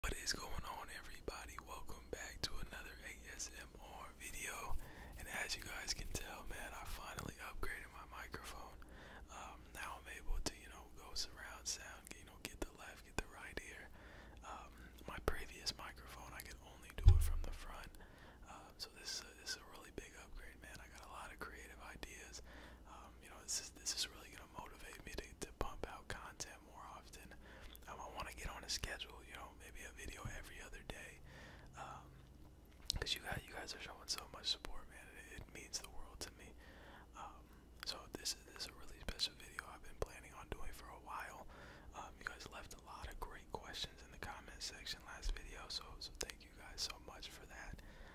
What is going on, everybody? Welcome back to another ASMR video. And as you guys can tell, man, I finally upgraded my microphone. Now I'm able to, go surround sound, get the left, get the right ear. My previous microphone, I could only do it from the front. So this is a really big upgrade, man. I got a lot of creative ideas. This is really gonna motivate me to pump out content more often. I want to get on a schedule, maybe a video every other day. Because you guys are showing so much support, man. It means the world to me. So this is a really special video I've been planning on doing for a while. You guys left a lot of great questions in the comment section last video, so thank you guys so much for that.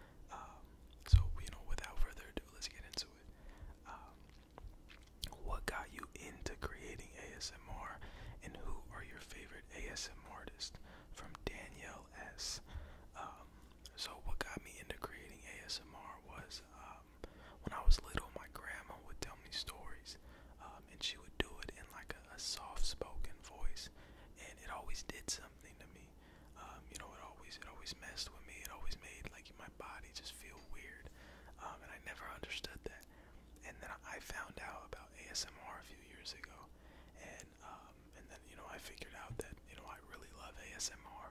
Without further ado, let's get into it. What got you into creating ASMR, and who are your favorite ASMR artists? From Danielle S. So what got me into creating ASMR was when I was little, my grandma would tell me stories, and she would do it in like a soft-spoken voice, and it always did something to me. It always messed with me. It always made like my body just feel weird, and I never understood that. And then I found out about ASMR a few years ago, and then I figured out that I really love ASMR,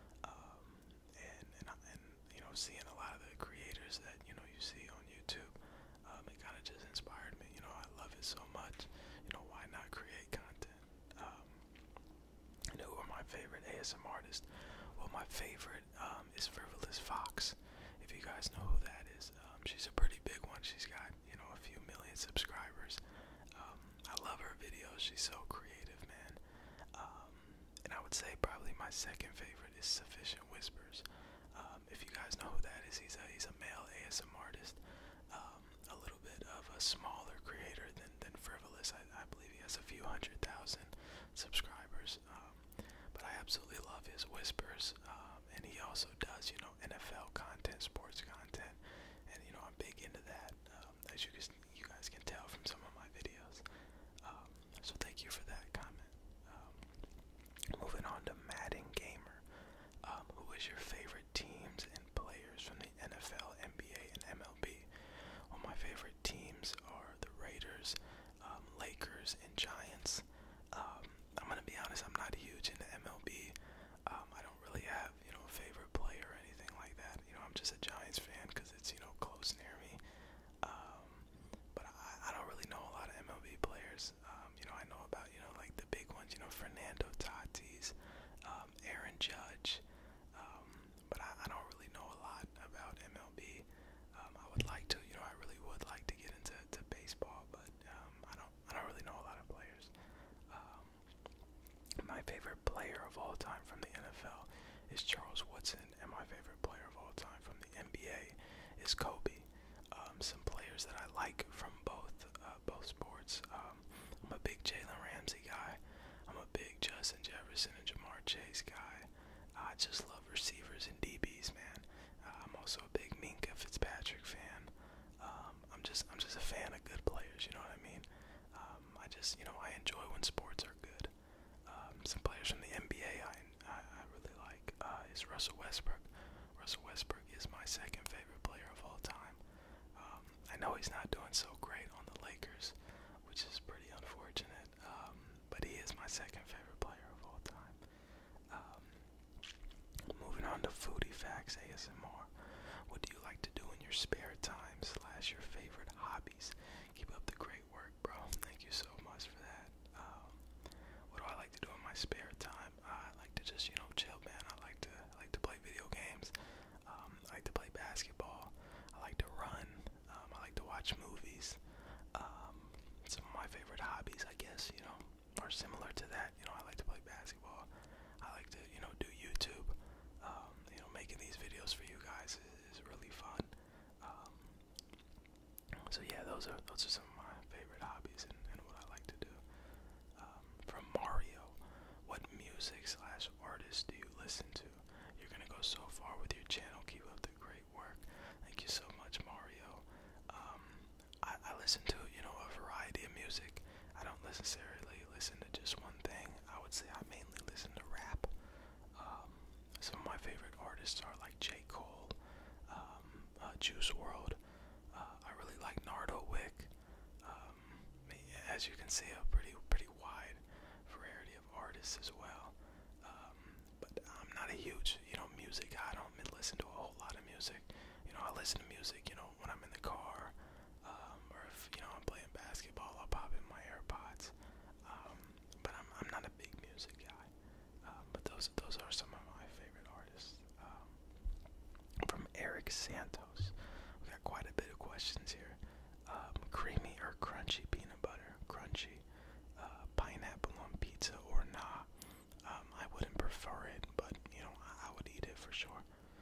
and seeing a lot of the creators that you see on YouTube, it kind of just inspired me. I love it so much. Why not create content? And who are my favorite ASMR artists? Well, my favorite is Frivolous Fox. If you guys know who that is, she's a pretty big one. She's got a few million subscribers. I love her videos. She's so creative, man. And I would say probably my second favorite is Sufficient Whispers. If you guys know who that is, he's a male ASMR artist. A little bit of a smaller creator than Frivolous. I believe he has a few 100,000 subscribers. But I absolutely love his whispers. And he also does, NFL content, sports content. And, I'm big into that, as you guys can tell from some of my videos. So thank you for that comment. Moving on to Madden Gamer. Who is your favorite teams and players from the NFL, NBA, and MLB? Well, my favorite teams are the Raiders, Lakers, and Giants. I'm gonna be honest, I'm not huge into MLB. I don't really have, a favorite player or anything like that. I'm just a Giants fan because it's, close near me. But I don't really know a lot of MLB players. I know about, like the big ones, Fernando Tatis, Aaron Judge. But I don't really know a lot about MLB. I would like to, I really would like to get into baseball, but I don't really know a lot of players. My favorite player of all time from the NFL is Charles Woodson, and my favorite player of all time from the NBA is Kobe. Some players that I like from both sports. I'm a big Jalen Ramsey guy. I'm a big Justin Jefferson and Jamar Chase guy. I just love receivers and DBs, man. I'm also a big Minka Fitzpatrick fan. I'm just a fan of good players. You know what I mean? I enjoy when sports are good. Some players from the NBA I really like is Russell Westbrook. Russell Westbrook is my second favorite player of all time. I know he's not doing so great on the Lakers, which is pretty unfortunate, but he is my second favorite player of all time. Moving on to Foodie Facts ASMR. What do you like to do in your spare time / your favorite hobbies? Keep up the great work, bro. Thank you so much for that. What do I like to do in my spare time? I like to just, chill, man. I like to play video games. I like to play basketball. I like to run. I like to watch movies. Some of my favorite hobbies, I guess, are similar to that. I like to play basketball. I like to, do YouTube. Making these videos for you guys is really fun. So yeah, those are some of my favorite hobbies and what I like to do. From Mario, what music / artist do you listen to? You're gonna go so far with your channel. Keep up the great work. Thank you so much, Mario. I listen to a variety of music. I don't necessarily listen to just one thing. I would say I mainly listen to rap. Some of my artists are like J. Cole, Juice World. I really like Nardo Wick. Um, as you can see, a pretty wide variety of artists as well. But I'm not a huge, music. I don't listen to a whole lot of music. I listen to music, when I'm in the car, or if I'm playing basketball, I'll pop in my AirPods. But I'm not a big music guy. But those are some of my favorite artists. From Eric Santos, we got quite a bit of questions here. Creamy or crunchy peanut butter? Crunchy. Pineapple on pizza or nah? I wouldn't prefer it, but I would eat it for sure.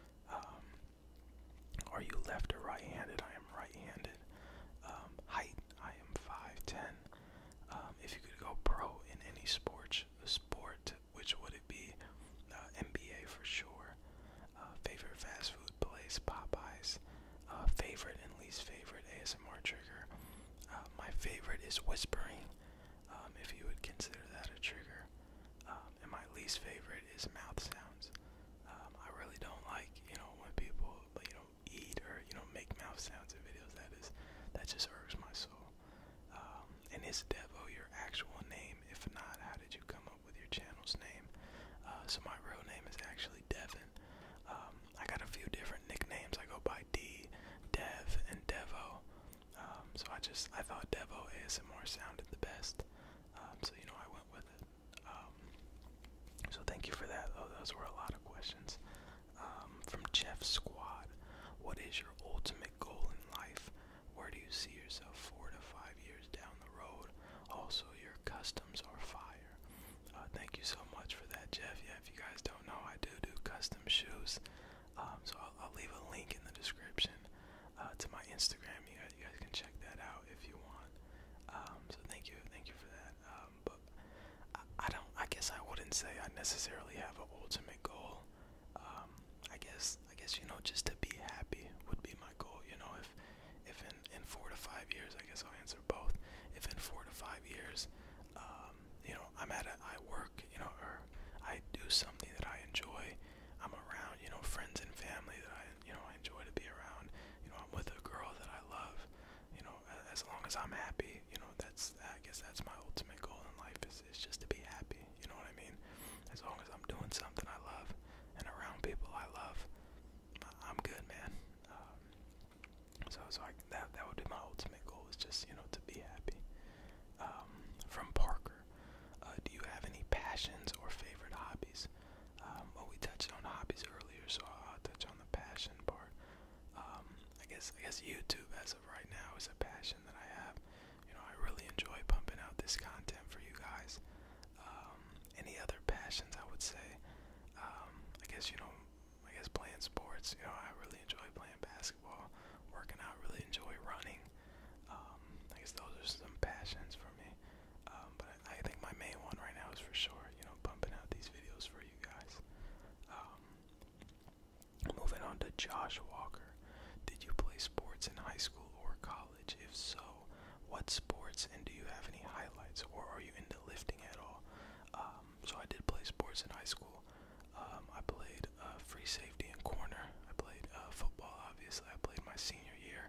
Are you left or right-handed? I am right-handed. Height, I am 5'10". If you could go pro in any sport, which would it be? NBA for sure. Favorite fast food place? Popeyes. Favorite and least favorite ASMR trigger? My favorite is whispering, if you would consider that a trigger. And my least favorite is mouth sounds. I really don't like, when people, eat or, make mouth sounds in videos. That just irks my soul. And is Devo your actual name? If not, how did you come up with your channel's name? So my real name is actually Devin. I got a few different nicknames. I go by D, Dev, and Devo. So I thought Devo ASMR sounded the best. So I went with it. So thank you for that. Those were a lot of questions. From Jeff Squad, what is your ultimate goal in life? Where do you see yourself 4 to 5 years down the road? Also, your customs are fire. Thank you so much for that, Jeff. Yeah, if you guys don't know, I do custom shoes. So I'll leave a link in the description to my Instagram. You guys can check that out if you want. So thank you for that. But I guess I wouldn't say I necessarily have an ultimate goal. I guess just to be happy would be my goal. If in 4 to 5 years, I guess I'll answer both. If in 4 to 5 years, I work, or I do something that I enjoy. I'm around, friends and family that I enjoy to be around. I'm with a girl that I love. As long as I'm happy, I guess that's my ultimate goal in life is just to be happy. You know what I mean? As long as I'm doing something I love and around people I love, I'm good, man. That would be my ultimate goal is just to be happy. From Parker, do you have any passions or favorite hobbies? Well, we touched on hobbies earlier, so I'll touch on the passion part. I guess YouTube as of right now is a passion that I have. I really enjoy pumping out this content for you guys. Any other passions? I would say, I guess playing sports. I really enjoy playing basketball, working out. Really enjoy running. I guess those are some passions for me. But I think my main one right now is for sure, pumping out these videos for you guys. Moving on to Josh Walker. Did you play sports in high school or college? If so, what sports, and do you have any highlights, or are you into lifting at all? So I did play sports in high school. I played free safety and corner. I played football, obviously. I played my senior year.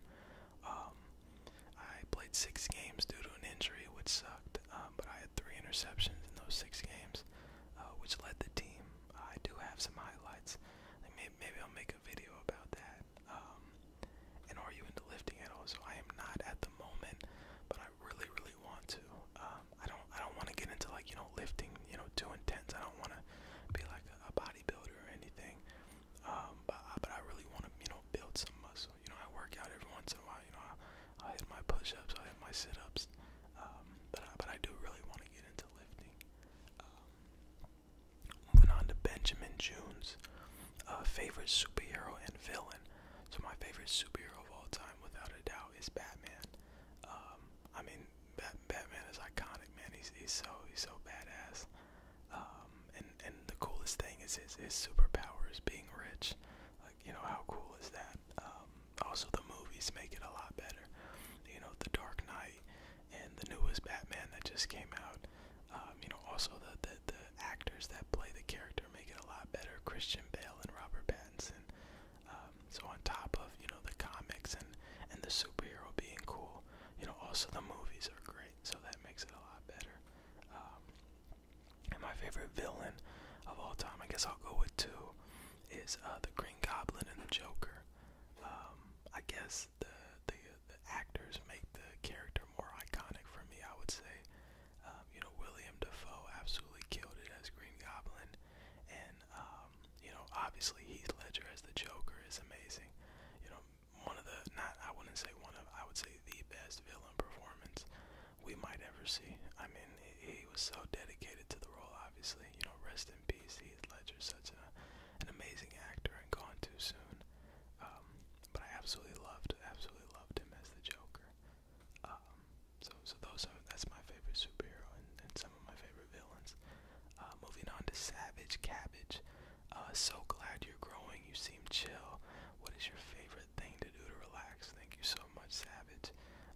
I played 6 games due to an injury, which sucked, but I had 3 interceptions in those 6 games, which led the team. I do have some highlights. Maybe I'll make a video about that. And are you into lifting at all? So I am not at the moment, but I really want to. I don't want to get into lifting, too intense. I don't want to be like a bodybuilder or anything. But I really want to, build some muscle. I work out every once in a while. I'll hit my push-ups, I'll hit my sit-ups. But I do really want to get into lifting. Moving on to Benjamin Jones. Favorite superhero and villain. So my favorite superhero of all time, without a doubt, is Batman. Batman is iconic, man. He's so badass. And the coolest thing is his superpower is being rich. How cool is that? Also, the movies make it a lot better. The Dark Knight and the newest Batman that just came out. Also the actors that play the character make it a lot better. Christian Bale and Robert Pattinson. also the movies are great, so that makes it a lot better. And my favorite villain of all time, I guess I'll go with two, is the Green Goblin and the Joker. I guess the actors make the character more iconic for me, I would say. William Dafoe absolutely killed it as Green Goblin, and obviously Heath Ledger as the Joker is amazing. One of the, not, I wouldn't say one of, I would say the best villain performance we might ever see. I mean, he was so dedicated to the role, obviously. Rest in peace, Heath Ledger, such an amazing actor and gone too soon. But I absolutely loved him as the Joker. So that's my favorite superhero and some of my favorite villains. Moving on to Savage Cabbage. So glad you're growing. You seem chill. What is your favorite thing to do to relax? Thank you so much, Savage.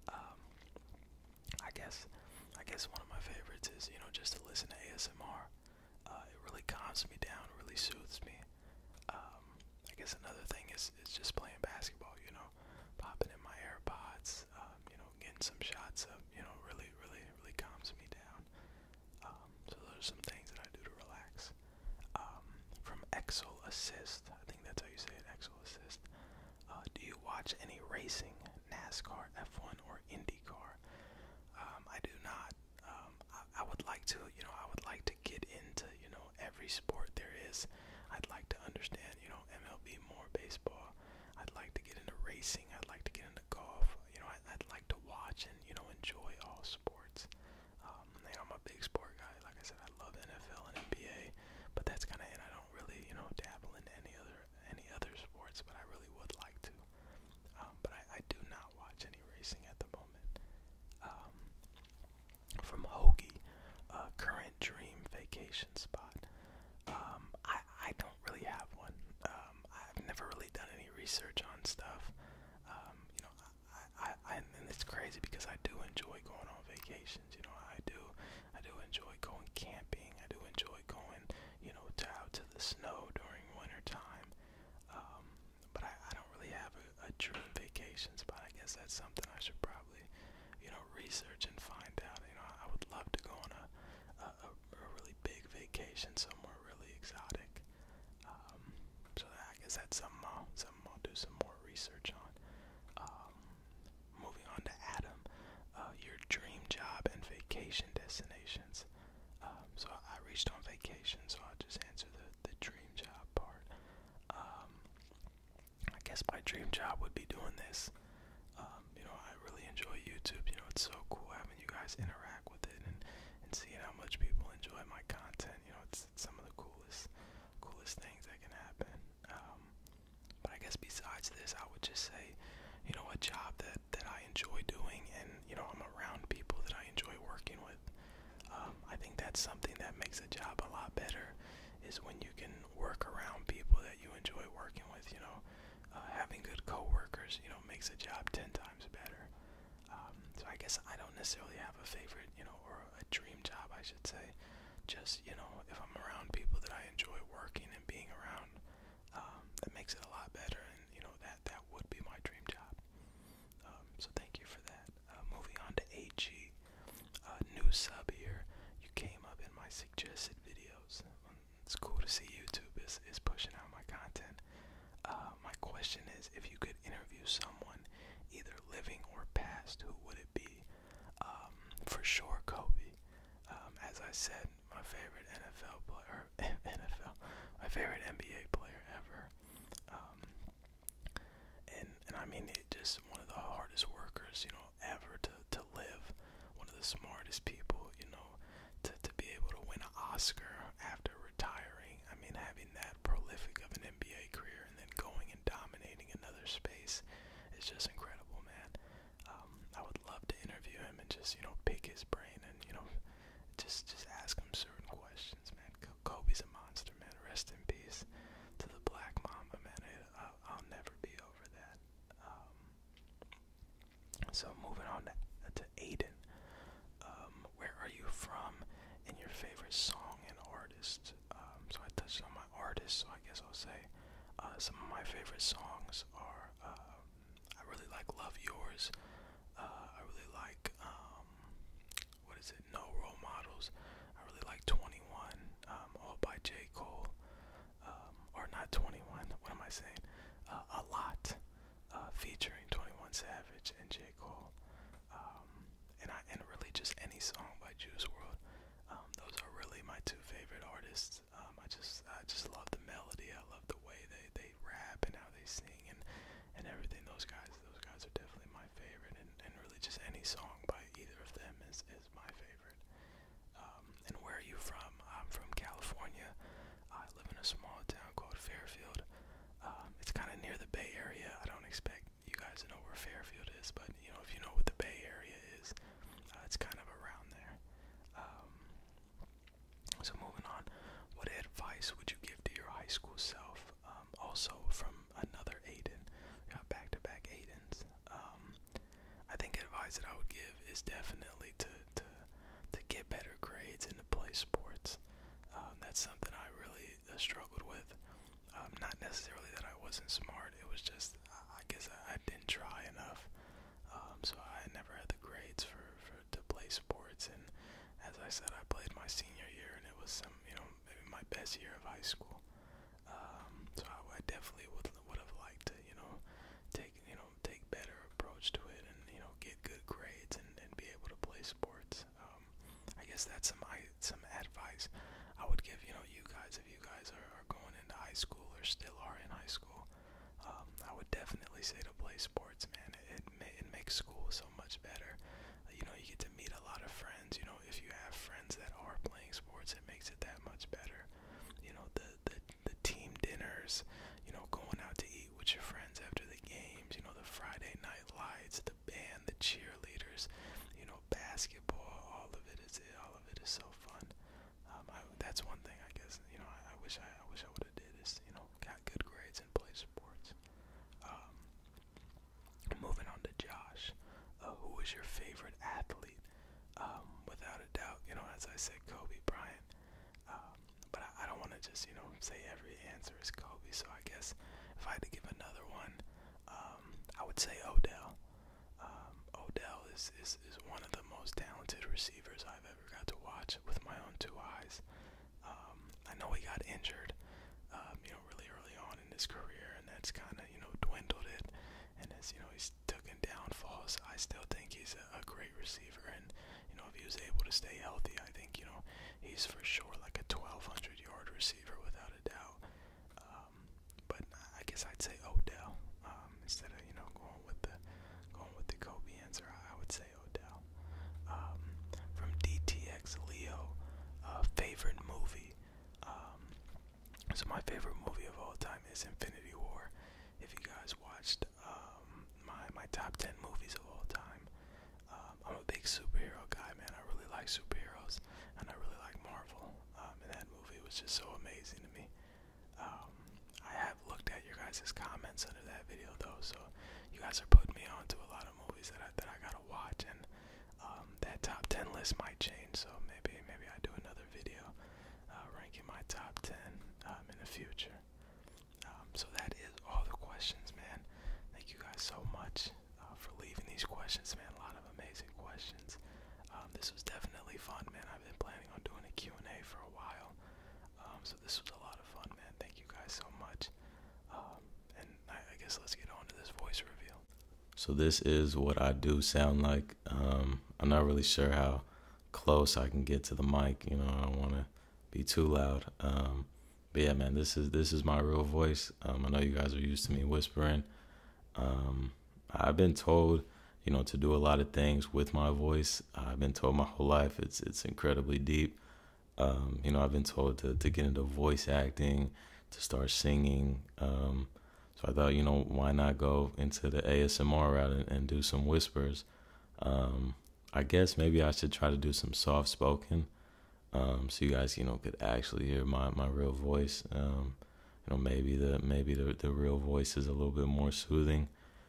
I guess one of my favorites is just to listen to ASMR. It really calms me down, really soothes me. I guess another thing is just playing basketball. Popping in my AirPods. Getting some shots up. Really calms me down. So those are some things that I do to relax. From Exo Assist, I think that's how you say it, Exo Assist. Do you watch any racing, NASCAR, F1, or IndyCar? I do not. I would like to, I would like to get into, every sport there is. I'd like to understand, MLB more, baseball. I'd like to get into racing. I'd like to get into golf. I'd like to watch and, enjoy all sports. I'm a big sport guy. Like I said, I love NFL and NBA, but that's kind of it. I don't really, dabble into any other sports, but I really would like to. But I do not watch any racing at the moment. From Hoagie, current dream vacation spot. I don't really have one. I've never really done any research on stuff. And it's crazy because I do enjoy going on vacations. I do enjoy going camping. I do enjoy going, out to the snow during winter time. But I don't really have a dream vacation spot. I guess that's something I should probably, research and find out. I would love to go on a really big vacation somewhere really exotic. So I guess that's something I'll do some more research on. Moving on to Adam, your dream job and vacation destinations. So I reached on vacation, so I'll just answer the dream job part. I guess my dream job would be doing this. I really enjoy YouTube. It's so cool having you guys interact with it and seeing how much people enjoy my content. It's some of the coolest things that can happen. But I guess besides this, I would just say, a job that I enjoy doing and, I'm around people that I enjoy working with. I think that's something that makes a job a lot better, is when you can work around people that you enjoy working with. Having good coworkers, makes a job 10 times better. So I guess I don't necessarily have a favorite, or a dream job, I should say. Just, if I'm around people that I enjoy working and being around, that makes it a lot better, and, that would be my dream job. So thank you for that. Moving on to AG, new sub here. You came up in my suggested videos. It's cool to see YouTube is pushing out my content. My question is, if you could interview someone, either living or past, who would it be? For sure, Kobe. As I said, my favorite my favorite NBA player ever. And I mean, it just one of the hardest workers, ever to live. One of the smartest people, to be able to win an Oscar after retiring. I mean, having that prolific of an NBA career and then going and dominating another space is just incredible, man. I would love to interview him and just, pick his brain and, just ask him certain questions, man. Kobe's a monster, man. Rest in peace to the Black Mamba, man. I'll never be over that. So moving on to Aiden. Where are you from and your favorite song and artist? So I touched on my artist, so I guess I'll say some of my favorite songs are, I really like Love Yours. I really like is it? No Role Models. I really like 21, all by J. Cole. Or not 21, what am I saying? A Lot, featuring 21 Savage and J. Cole. And really just any song by Juice WRLD. Those are really my two favorite artists. I just love the melody. I love the way they rap and how they sing and everything. Those guys are definitely my favorite. And really just any song by either of them is my favorite. And where are you from? I'm from California. I live in a small town called Fairfield. It's kind of near the Bay Area. I don't expect you guys to know where Fairfield is, but you know, if you know what the Bay Area is, it's kind of around there. So moving on, what advice would you give to your high school self? Also from another Aiden. We got back-to-back Aidens. I think advice that I would give is definitely to get better grades and to play sports. That's something I really struggled with. Not necessarily that I wasn't smart. It was just I guess I didn't try enough. So I never had the grades to play sports. And as I said, I played my senior year, and it was maybe my best year of high school. So I definitely would have liked to take better approach to it, and get good grades and be able to play sports. I guess that's some advice I would give you guys if you guys are going into high school or still are in high school. I would definitely say to play sports, man. It makes school so much better. You get to meet a lot of friends. If you have friends that are playing sports, it makes it that much better. The team dinners, going out to eat with your friends after the games, the Friday night lights, the band, the cheerleaders, basketball, all of it is so fun. That's one thing I guess, I wish I would have did is, got good grades and played sports. Moving on to Josh. Who is your favorite athlete? Without a doubt, as I said, Kobe Bryant. But I don't want to just, say every answer is Kobe. So I guess if I had to give another one, I would say Odell. Odell is one of the most talented receivers I've ever got to watch with my own two eyes. I know he got injured, really early on in his career, and that's kind of, dwindled it. And as, he's taken downfalls, I still think he's a great receiver. And, if he was able to stay healthy, I think, he's for sure like a 1,200-yard receiver without a doubt. But I guess I'd say Odell. Instead of, going with the Kobe answer, I would say Odell. From DTX Leo, favorite movie. So my favorite movie of all time is Infinity War. If you guys watched my top 10 movies of all time, I'm a big superhero guy, man. I really like superheroes, and I really like Marvel. And that movie was just so amazing to me. I have looked at your guys' comments under that video though, so you guys are putting me on to a lot of movies that I gotta watch, and that top 10 list might change. So maybe I do another video ranking my top 10 in the future. So that is all the questions, man. Thank you guys so much for leaving these questions, man. A lot of amazing questions. This was definitely fun, man. I've been planning on doing a Q&A for a while. So this was a lot of fun, man. Thank you guys so much. And I guess let's get on to this voice reveal. So this is what I do sound like. I'm not really sure how close I can get to the mic. I don't want to be too loud. But yeah, man, this is my real voice. I know you guys are used to me whispering. I've been told, to do a lot of things with my voice. I've been told my whole life it's incredibly deep. I've been told to get into voice acting, to start singing. So I thought, why not go into the ASMR route and do some whispers? I guess maybe I should try to do some soft spoken. So you guys, could actually hear my real voice. Maybe the real voice is a little bit more soothing.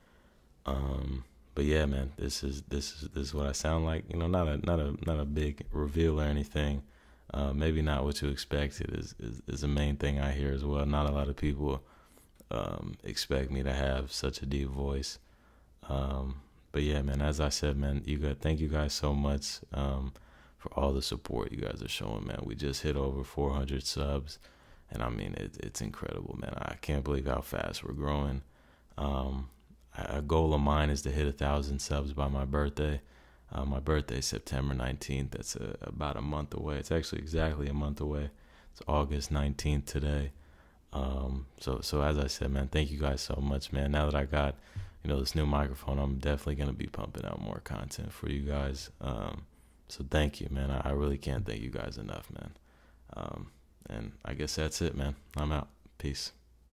But yeah, man, this is what I sound like. Not a big reveal or anything. Maybe not what you expected is the main thing I hear as well. Not a lot of people expect me to have such a deep voice. But yeah, man, as I said, man, thank you guys so much for all the support you guys are showing, man. We just hit over 400 subs, and I mean, it's incredible, man. I can't believe how fast we're growing. A goal of mine is to hit 1,000 subs by my birthday. My birthday is September 19th. That's about a month away. It's actually exactly a month away. It's August 19th today. So as I said, man, thank you guys so much, man. Now that I got, this new microphone, I'm definitely going to be pumping out more content for you guys. So thank you, man. I really can't thank you guys enough, man. And I guess that's it, man. I'm out. Peace.